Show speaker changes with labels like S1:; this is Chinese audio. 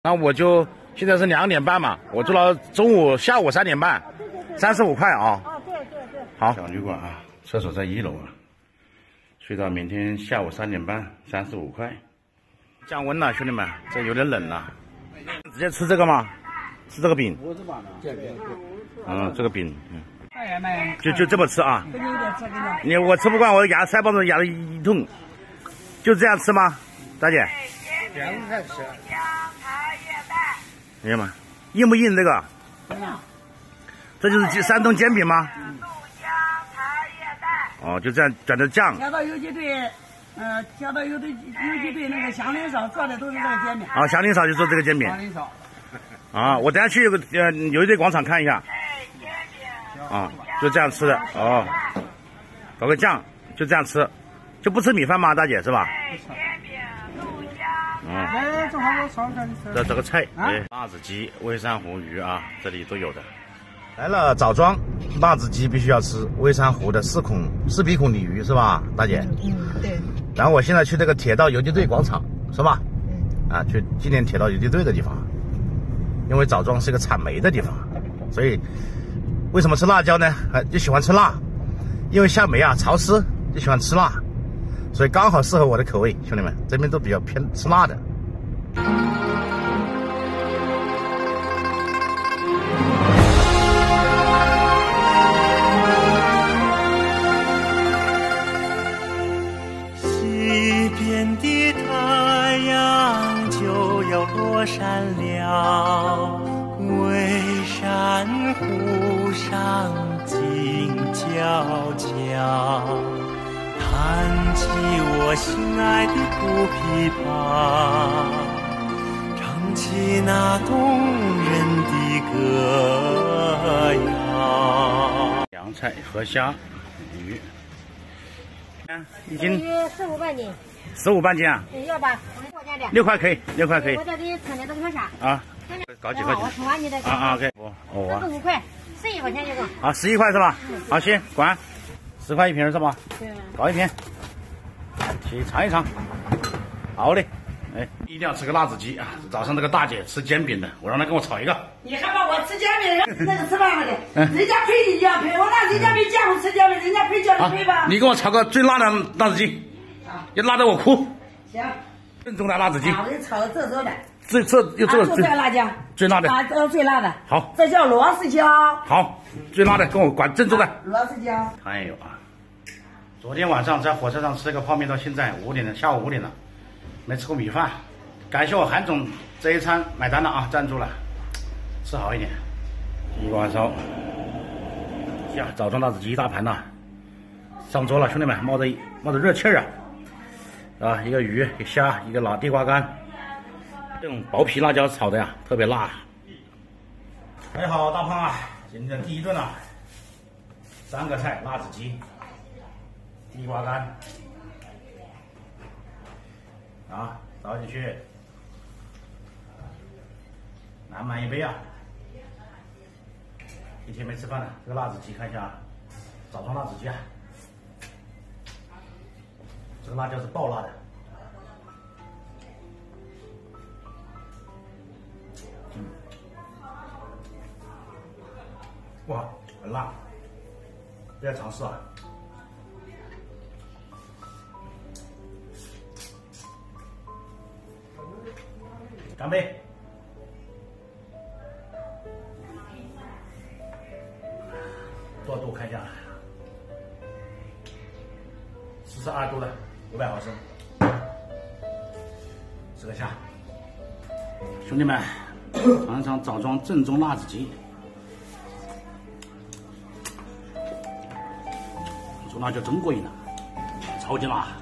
S1: 那我就现在是2点半嘛，我做到下午3点半，35块啊。
S2: 哦，对。
S1: 好，小旅馆啊，厕所在1楼啊，睡到明天下午3点半，35块。降温了，兄弟们，这有点冷了。直接吃这个吗？吃这个饼？这个饼，就这么吃啊？我吃不惯，我牙腮帮子牙了一痛，就这样吃吗，大姐？
S3: 这样才吃。
S1: 哎呀妈，硬不硬这个？这就是山东煎饼吗？哦，就这样转着酱。
S2: 调到游击队，调到游击队那个祥林嫂做的都是这个煎饼。
S1: 啊，祥林嫂就做这个煎饼。
S3: 祥林嫂。
S1: 啊，我等下去游击队广场看一下。啊，就这样吃的哦，搞个酱，就这样吃，就不吃米饭吗，大姐是吧？
S3: 正好我炒给你吃。
S1: 这个菜，辣子鸡、微山湖鱼啊，这里都有的。来了枣庄，辣子鸡必须要吃，微山湖的4鼻孔鲤鱼是吧，大姐？
S2: 对。
S1: 然后我现在去这个铁道游击队广场是吧？去纪念铁道游击队的地方，因为枣庄是一个产煤的地方，所以为什么吃辣椒呢？就喜欢吃辣，因为下煤啊潮湿，就喜欢吃辣，所以刚好适合我的口味，兄弟们，这边都比较偏吃辣的。
S4: 西边的太阳就要落山了，巍山湖上静悄悄，弹起我心爱的土琵琶，唱起那动人的歌谣。
S1: 凉菜、河虾、鱼，一斤
S2: 15半斤。
S1: 15半斤啊？
S2: 要吧？我家的。
S1: 6块可以，6块可以。
S2: 我这里称的这个多少？
S1: 啊，搞几块钱？
S2: 我称完你的。
S1: OK。
S2: 这个5块，11块钱一个。
S1: 啊，11块是吧？好，行，管，10块一瓶是吧？
S2: 对。
S1: 搞一瓶，去尝一尝。好嘞，一定要吃个辣子鸡啊！早上这个大姐吃煎饼的，我让她跟我炒一个。
S2: 你还把我吃煎饼，那个吃饭了的，人家陪你就要陪，我让人家没见过吃煎饼，人家陪叫你陪吧。
S1: 你给我炒个最辣的辣子鸡，要辣得我哭。
S2: 行。
S1: 正宗的辣子鸡。
S2: 我给你炒个正宗的。
S1: 这又做
S2: 最辣椒。
S1: 最辣的。
S2: 最辣的。
S1: 好。
S2: 这叫螺丝椒。
S1: 好，最辣的，跟我管正宗的。
S2: 螺丝椒。
S1: 还有啊，昨天晚上在火车上吃了个泡面，到现在5点了，下午5点了，没吃过米饭。感谢我韩总这一餐买单了啊，赞助了，吃好一点。一碗烧，呀，枣庄辣子鸡一大盘呐，上桌了，兄弟们，冒着热气儿啊！一个鱼，一个虾，一个地瓜干，这种薄皮辣椒炒的呀，特别辣。哎，好，大胖啊，今天第一顿啊，3个菜，辣子鸡、地瓜干，啊，倒进去。满一杯啊！一天没吃饭了，这个辣子鸡看一下，枣庄辣子鸡啊，这个辣椒是爆辣的，哇，很辣，不要尝试啊！干杯！多少度看一下，42度的500毫升，吃个虾。兄弟们，尝一尝枣庄正宗辣子鸡，这辣椒真过瘾啊，超级辣。